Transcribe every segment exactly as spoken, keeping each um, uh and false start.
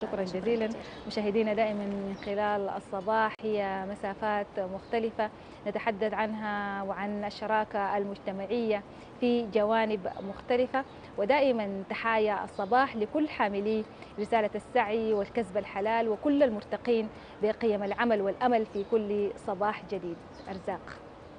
شكرا جزيلا. مشاهدينا دائما من خلال الصباح هي مسافات مختلفة نتحدث عنها وعن الشراكة المجتمعية في جوانب مختلفة، ودائما تحايا الصباح لكل حاملي رسالة السعي والكسب الحلال وكل المرتقين بقيم العمل والأمل في كل صباح جديد. أرزاق.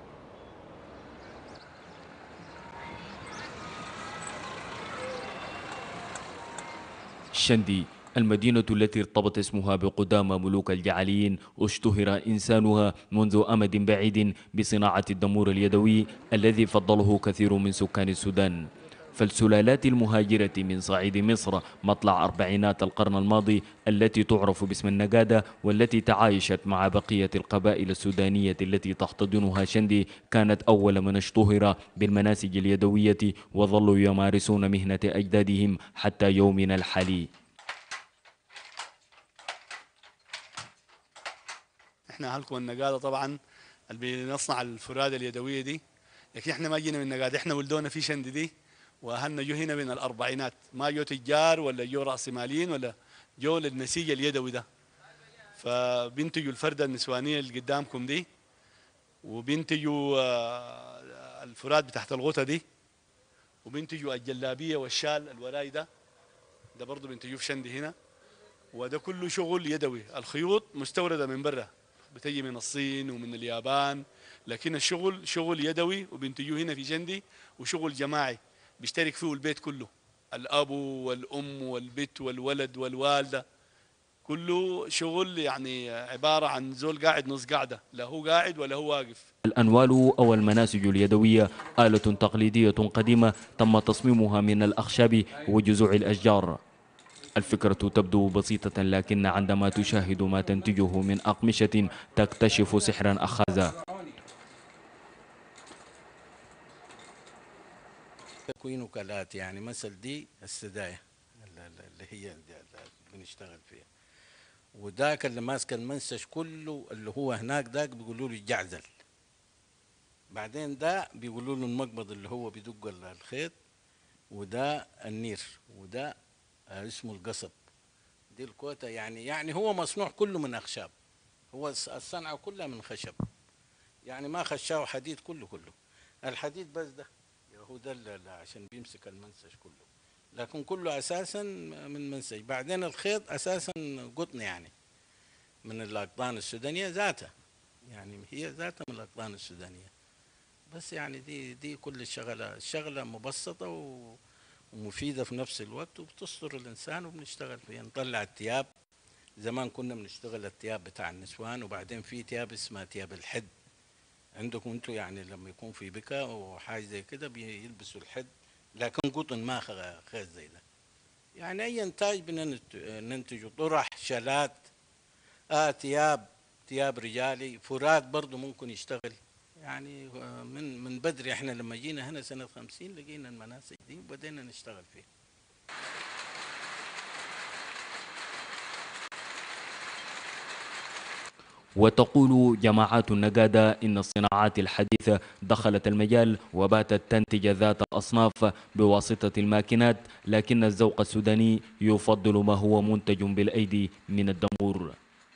شندي، المدينة التي ارتبط اسمها بقدامى ملوك الجعليين، اشتهر إنسانها منذ أمد بعيد بصناعة الدمور اليدوي الذي فضله كثير من سكان السودان. فالسلالات المهاجرة من صعيد مصر مطلع أربعينات القرن الماضي التي تعرف باسم النجادة والتي تعايشت مع بقية القبائل السودانية التي تحتضنها شندي كانت أول من اشتهر بالمناسج اليدوية وظلوا يمارسون مهنة أجدادهم حتى يومنا الحالي. احنا اهلكم النجاده طبعا اللي بنصنع الفرادة اليدويه دي، لكن احنا ما جينا من النجاده، احنا ولدونا في شندي دي، واهلنا جو هنا من الاربعينات، ما جو تجار ولا جو راسماليين ولا جو للنسيج اليدوي ده. فبينتجوا الفرده النسوانيه اللي قدامكم دي، وبينتجوا الفراد بتاعت الغوطه دي، وبينتجوا الجلابيه والشال الوراي ده، ده برضه بينتجوه في شندي هنا. وده كله شغل يدوي، الخيوط مستورده من برا بتجي من الصين ومن اليابان، لكن الشغل شغل يدوي وبينتجوه هنا في شندي، وشغل جماعي بيشترك فيه البيت كله، الاب والام والبيت والولد والوالده، كله شغل يعني عباره عن زول قاعد نص قاعده، لا هو قاعد ولا هو واقف. الأنوال أو المناسج اليدوية آلة تقليدية قديمة تم تصميمها من الأخشاب وجذوع الأشجار. الفكرة تبدو بسيطة، لكن عندما تشاهد ما تنتجه من أقمشة تكتشف سحرا أخذا. تكوين وكالات، يعني مثل دي السداية اللي هي اللي بنشتغل فيها، وذاك اللي ماسك المنسج كله اللي هو هناك داك بيقولوا له الجعزل، بعدين ده بيقولوا له المقبض اللي هو بيدق الخيط، وده النير، وده اسمه القصب، دي الكوتا. يعني يعني هو مصنوع كله من أخشاب، هو الصنعة كلها من خشب، يعني ما خشاه حديد، كله كله الحديد بس ده هو ده اللي عشان بيمسك المنسج كله، لكن كله أساسا من منسج. بعدين الخيط أساسا قطن، يعني من الأقطان السودانية ذاتها، يعني هي ذاتها من الأقطان السودانية. بس يعني دي دي كل الشغلة الشغلة مبسطة ومفيدة في نفس الوقت، وبتستر الإنسان وبنشتغل فيها. نطلع التياب، زمان كنا بنشتغل التياب بتاع النسوان، وبعدين في تياب اسمها تياب الحد عندكم انتوا، يعني لما يكون في بكا وحاجة زي كده بيلبسوا الحد، لكن قطن ما خيط زي ده. يعني أي إنتاج بننتجه، طرح، شالات، آه تياب تياب رجالي، فراد برضو ممكن يشتغل. يعني من من بدري احنا لما جينا هنا سنة خمسين لقينا المناسج دي وبدينا نشتغل فيها. وتقول جماعات النجادة إن الصناعات الحديثة دخلت المجال وباتت تنتج ذات الأصناف بواسطة الماكينات، لكن الذوق السوداني يفضل ما هو منتج بالأيدي من الدمور.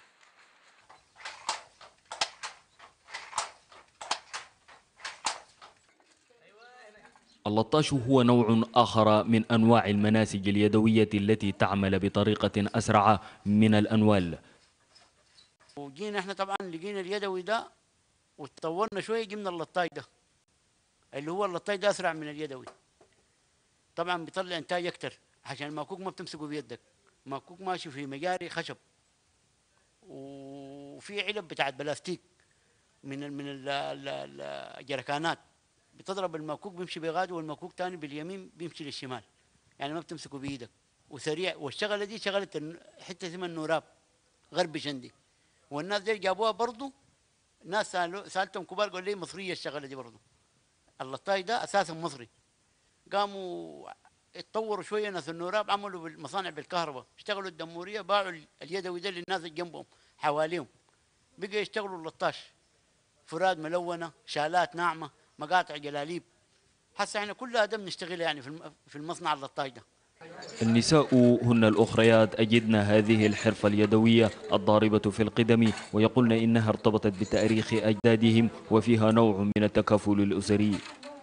اللطاش هو نوع آخر من أنواع المناسج اليدوية التي تعمل بطريقة أسرع من الأنوال. وجينا احنا طبعا لقينا اليدوي ده وتطورنا شويه، جبنا اللطاي ده اللي هو اللطاي ده اسرع من اليدوي، طبعا بيطلع انتاج اكتر عشان المكوك ما بتمسكه بيدك، المكوك ماشي في مجاري خشب وفي علب بتاعت بلاستيك من ال من ال الجركانات، بتضرب المكوك بيمشي بغاد والمكوك تاني باليمين بيمشي للشمال، يعني ما بتمسكه بايدك وسريع. والشغله دي شغله حته اسمها النوراب غرب شندي، والناس دي جابوها برضه، ناس سالتهم كبار قالوا لي مصريه الشغله دي برضه، اللطاي ده اساسا مصري. قاموا اتطوروا شويه ناس النوراب، عملوا المصانع بالكهرباء، اشتغلوا الدموريه، باعوا اليدوي ده للناس اللي جنبهم حواليهم، بقى يشتغلوا اللطاش، فراد ملونه، شالات ناعمه، مقاطع جلاليب. هسه احنا كل ادم نشتغل يعني في في المصنع اللطاش ده. النساء هن الأخريات أجدن هذه الحرفة اليدوية الضاربة في القدم، ويقولن إنها ارتبطت بتاريخ أجدادهم وفيها نوع من التكافل الأسري.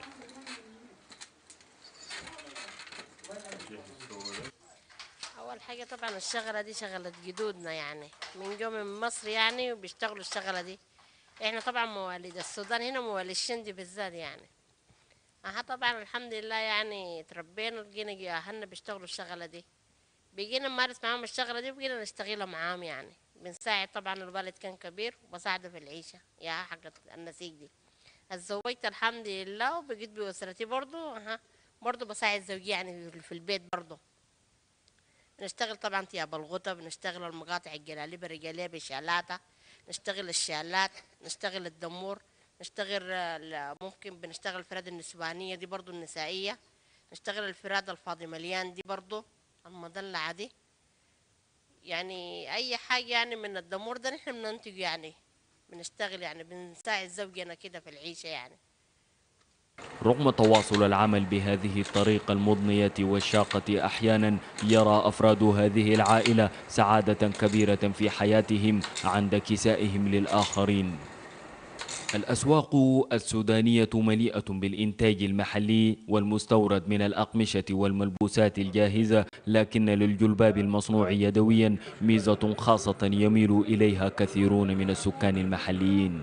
أول حاجة طبعا الشغلة دي شغلة جدودنا، يعني من جو من مصر يعني وبيشتغلوا الشغلة دي. احنا طبعا مواليد السودان هنا، مواليد الشندي بالذات يعني. اها طبعا الحمد لله يعني تربينا لقينا اهلنا بيشتغلوا الشغلة دي، بقينا نمارس معاهم الشغلة دي وبقينا نشتغلها معاهم يعني. بنساعد طبعا، الوالد كان كبير وبساعده في العيشة يا حقت النسيج دي. اتزوجت الحمد لله وبقيت بأسرتي برضو. اها برضو بساعد زوجي يعني في البيت برضو. نشتغل طبعا ثياب الغطا، بنشتغل المقاطع الجلاليب الرجالية بشالاتها، نشتغل الشالات، نشتغل الدمور، نشتغل ممكن بنشتغل الفراد النسوانية دي برضو النسائية، نشتغل الفراد الفاضي مليان دي برضو المدلعة دي. يعني أي حاجة يعني من الدمور ده نحن بننتج يعني، بنشتغل يعني بنساعد زوجنا كده في العيشة يعني. رغم تواصل العمل بهذه الطريقة المضنية والشاقة أحيانا، يرى أفراد هذه العائلة سعادة كبيرة في حياتهم عند كسائهم للآخرين. الأسواق السودانية مليئة بالإنتاج المحلي والمستورد من الأقمشة والملبوسات الجاهزة، لكن للجلباب المصنوع يدويا ميزة خاصة يميل إليها كثيرون من السكان المحليين.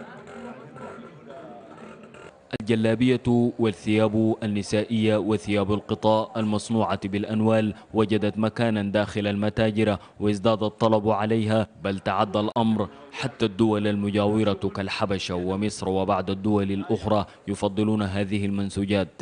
الجلابية والثياب النسائية وثياب القطاء المصنوعة بالأنوال وجدت مكانا داخل المتاجر وازداد الطلب عليها، بل تعدى الأمر حتى الدول المجاورة كالحبشة ومصر وبعض الدول الأخرى يفضلون هذه المنسوجات.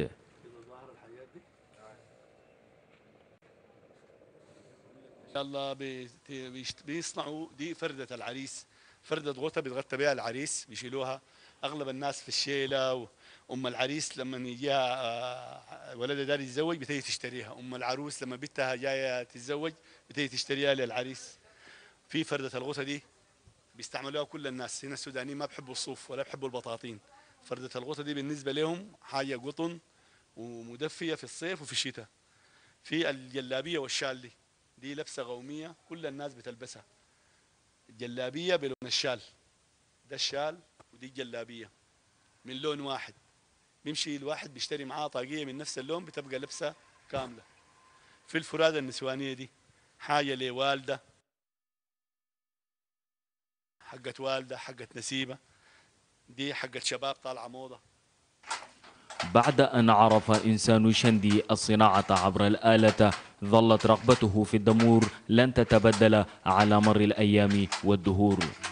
الله بيصنعوا دي فردة العريس، فردة غوطة بيتغطى بها العريس، بيشيلوها اغلب الناس في الشيله. ام العريس لما يجيها ولدها داري يتزوج بتيجي تشتريها، ام العروس لما بنتها جايه تتزوج بتيجي تشتريها للعريس. في فردة الغوطة دي بيستعملوها كل الناس هنا. السودانيين ما بحبوا الصوف ولا بحبوا البطاطين. فردة الغوطة دي بالنسبه لهم حاجه قطن ومدفيه في الصيف وفي الشتاء. في الجلابيه والشال دي دي لبسه قوميه كل الناس بتلبسها. الجلابيه بلون الشال، ده الشال ودي الجلابيه من لون واحد، بيمشي الواحد بيشتري معاه طاقيه من نفس اللون بتبقى لبسه كامله. في الفرادة النسوانيه دي حاجه لوالده، حقت والده، حقت نسيبه، دي حقت شباب طالعه موضه. بعد أن عرف إنسان شندي الصناعة عبر الآلة، ظلت رغبته في الدمور لن تتبدل على مر الأيام والدهور.